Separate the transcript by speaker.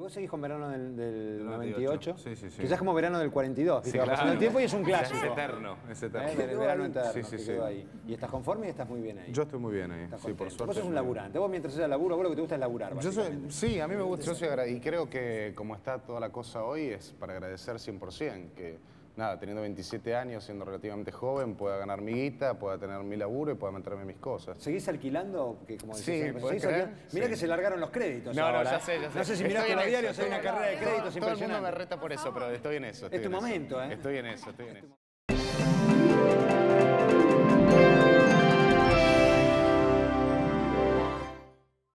Speaker 1: vos seguís con verano del 98,
Speaker 2: Sí, sí, sí.
Speaker 1: que ya es como verano del 42, ¿viste?
Speaker 2: Sí,
Speaker 1: Va
Speaker 2: claro.
Speaker 1: pasando el tiempo y es un clásico.
Speaker 2: Es eterno, es eterno.
Speaker 1: Del verano eterno,
Speaker 2: Sí, sí,
Speaker 1: que
Speaker 2: sí.
Speaker 1: quedó ahí. ¿Y estás conforme y estás muy bien ahí?
Speaker 2: Yo estoy muy bien ahí,
Speaker 1: Estás
Speaker 2: sí, por
Speaker 1: contento.
Speaker 2: suerte.
Speaker 1: Vos sos un laburante, vos mientras seas laburo, vos lo que te gusta es laburar,
Speaker 2: Yo soy,
Speaker 1: básicamente.
Speaker 2: sí, a mí me gusta, yo soy y creo que como está toda la cosa hoy es para agradecer 100%, que nada, teniendo 27 años, siendo relativamente joven, pueda ganar mi guita, pueda tener mi laburo y pueda meterme mis cosas.
Speaker 1: ¿Seguís alquilando? Que como decís
Speaker 2: Sí,
Speaker 1: siempre,
Speaker 2: ¿podés
Speaker 1: ¿seguís
Speaker 2: creer?
Speaker 1: alquilando? Mirá
Speaker 2: Sí.
Speaker 1: que se largaron los créditos
Speaker 2: No,
Speaker 1: ahora,
Speaker 2: ya sé, ya sé.
Speaker 1: No sé si
Speaker 2: Estoy
Speaker 1: miraste
Speaker 2: en
Speaker 1: los
Speaker 2: eso,
Speaker 1: diarios, hay una carrera de créditos
Speaker 2: todo el mundo me
Speaker 1: impresionante.
Speaker 2: reta por eso, pero estoy en eso.
Speaker 1: Es tu momento, ¿eh?
Speaker 2: Estoy en eso, estoy en eso.